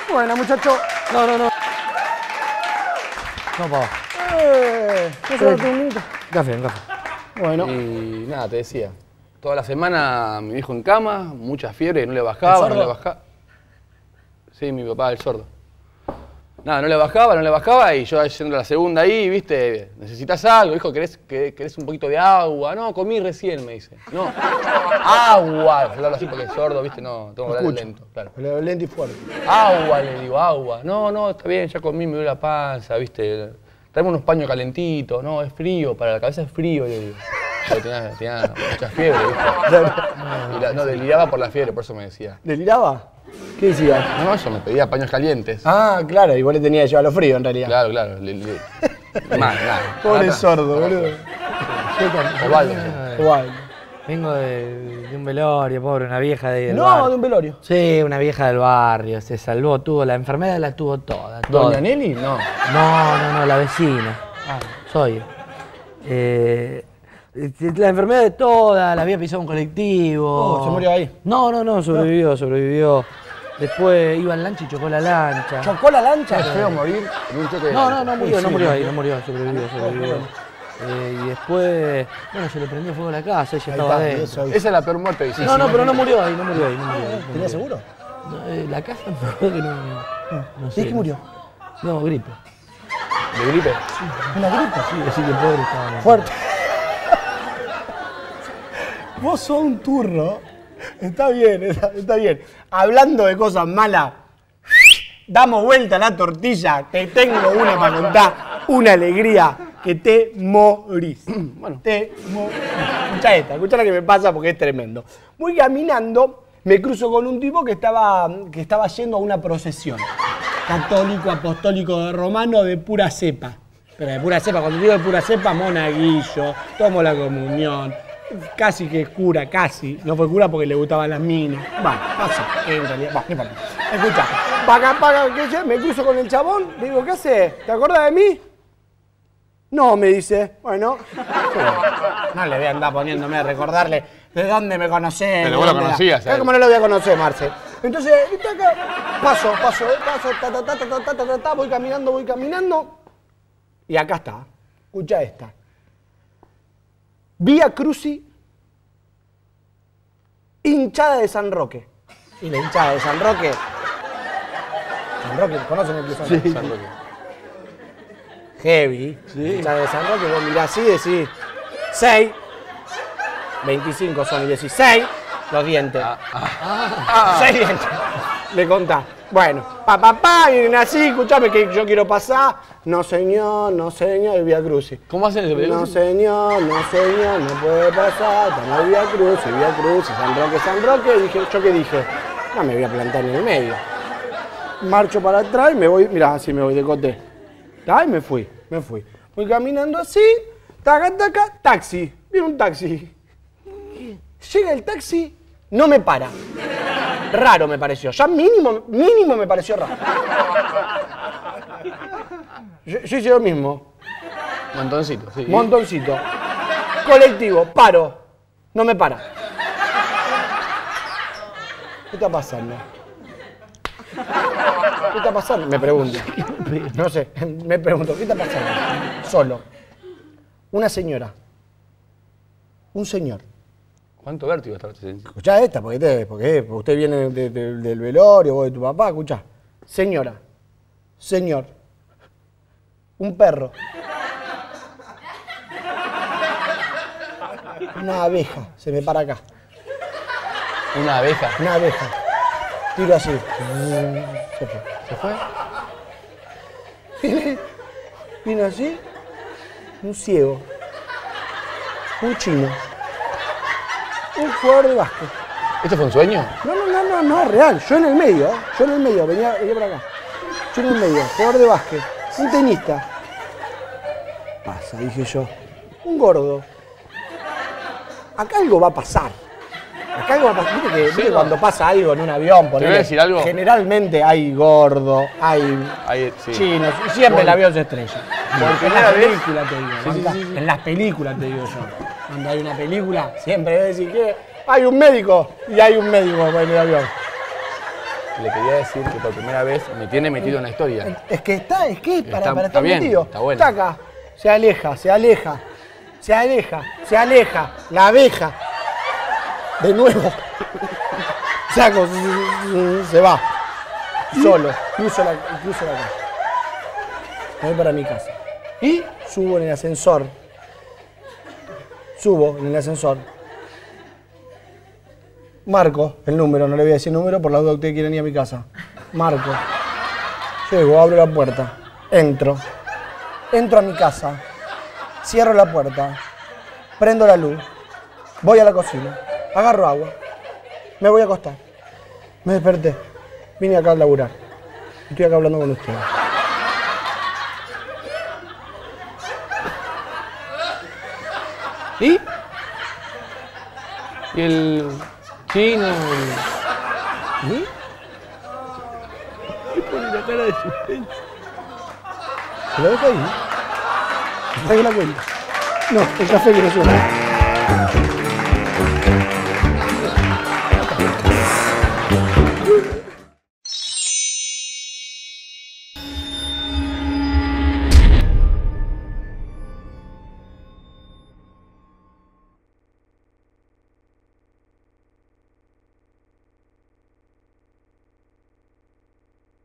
Bueno, muchacho. No. No, papá. ¿No se darte un minuto? Café. Bueno. Y nada, te decía. Toda la semana mi viejo en cama, mucha fiebre, no le bajaba, no le bajaba. Sí, mi papá, el sordo. Nada, no le bajaba y yo yendo a la segunda ahí, viste, necesitas algo, hijo, ¿querés un poquito de agua? No, comí recién, me dice. No, agua. Hablarlo así porque es sordo, viste, no, tengo que hablar lento, claro. Lento y fuerte. Agua, le digo, agua. No, está bien, ya comí, me duele la panza, viste. Traeme unos paños calentitos, no, es frío, para la cabeza es frío, le digo. Yo tenía mucha fiebre, viste. No, deliraba por la fiebre, por eso me decía. ¿Deliraba? ¿Qué decía? No, eso me pedía paños calientes. Ah, claro, igual le tenía que llevar lo frío en realidad. Claro. Mal. Pobre sordo, boludo. Igual. Vengo de un velorio, pobre, una vieja del No, barrio. de un velorio. Sí, una vieja del barrio, se salvó, la enfermedad la tuvo toda. ¿Doña Nelly? No. No, la vecina. Soy. La enfermedad de toda, la había pisado un colectivo. ¿Se murió ahí? No, sobrevivió. Después iba en lancha y chocó la lancha. ¿Chocó la lancha? Es feo morir en un choque de No murió ahí, sobrevivió. Y después, bueno, se le prendió fuego a la casa, ella estaba adentro. Esa es la peor muerte. Sí, No, pero no murió ahí. ¿Tenía seguro? La casa no sé. ¿Y qué murió? No, gripe. ¿De gripe? ¿Una gripe? Sí, así que pobre estaba. Fuerte. Vos sos un turro. Está bien. Hablando de cosas malas, damos vuelta a la tortilla. Te tengo una para contar. Una alegría que te morís. Bueno, te morís. Escuchá la que me pasa porque es tremendo. Voy caminando, me cruzo con un tipo que estaba yendo a una procesión. Católico, apostólico, romano de pura cepa. Pero de pura cepa, cuando digo de pura cepa, monaguillo, tomo la comunión. Casi que es cura, casi. No fue cura porque le gustaban las minas. Bueno, pasa, en realidad. Va, no importa. Escucha, paga, me cruzo con el chabón, le digo, ¿qué haces? ¿Te acordás de mí? No, me dice. Bueno, no le voy a andar poniéndome a recordarle de dónde me conocés. Pero vos lo conocías, ¿Cómo no lo voy a conocer, Marce? Entonces, ¿viste acá? Paso, voy caminando. Y acá está. Escucha esta. Vía Crucis, hinchada de San Roque. Y la hinchada de San Roque. San Roque, ¿conocen el club San Roque? San Roque. Heavy. Sí. Hinchada de San Roque, vos mirás así y decís 6, 25 son y decís 6, los dientes. 6 dientes. Le contás. Bueno, vienen así, escuchame que yo quiero pasar. No señor, y Vía Crucis. ¿Cómo hacen el No señor, no puede pasar. Estamos Vía Crucis, San Roque. Y ¿yo qué dije? No me voy a plantar en el medio. Marcho para atrás y me voy, mirá, así me voy de coté. Y me fui. Voy caminando así, taca, taxi. Viene un taxi. Llega el taxi, no me para. Raro me pareció, ya mínimo me pareció raro. Yo hice lo mismo. Montoncito, sí. Montoncito. Colectivo, paro. No me para. ¿Qué está pasando? ¿Qué está pasando? Me pregunto. No sé, me pregunto, ¿qué está pasando? Solo. Una señora. Un señor. ¿Cuánto vértigo está? Escuchá esta, porque usted viene del velorio, vos de tu papá, escuchá. Señora. Señor. Un perro. Una abeja, se me para acá. ¿Una abeja? Una abeja. Tiro así. ¿Se fue? Viene así. Un ciego. Un chino. Un jugador de básquet. ¿Esto fue un sueño? No, real. Yo en el medio, venía para acá. Yo en el medio, jugador de básquet. Un tenista. Pasa, dije yo. Un gordo. Acá algo va a pasar. Viste que cuando pasa algo en un avión, ¿Te voy a decir algo? Generalmente hay gordo, hay sí. chinos, y siempre el avión se estrella. Porque en las películas te digo. Sí. En las películas te digo yo. Cuando hay una película, siempre voy a decir que hay un médico y hay un médico en el avión. le quería decir que por primera vez me tiene metido en la historia. Es que es para Está estar bien, metido. está bueno. Está acá. Se aleja, se aleja. Se aleja, se aleja. La abeja. De nuevo. Saco, se va. Solo. Cruzo la calle. Me voy para mi casa. Y subo en el ascensor. Marco el número, no le voy a decir número por la duda que ustedes quieren ir a mi casa. Marco. Llego, abro la puerta. Entro a mi casa. Cierro la puerta. Prendo la luz. Voy a la cocina. Agarro agua. Me voy a acostar. Me desperté. Vine acá a laburar. Estoy acá hablando con ustedes. ¿Y? ¿Y el chino? ¿Y? Me pone la cara de suspenso. ¿Se lo dejo ahí? Traigo la cuenta. No, el café que no suena.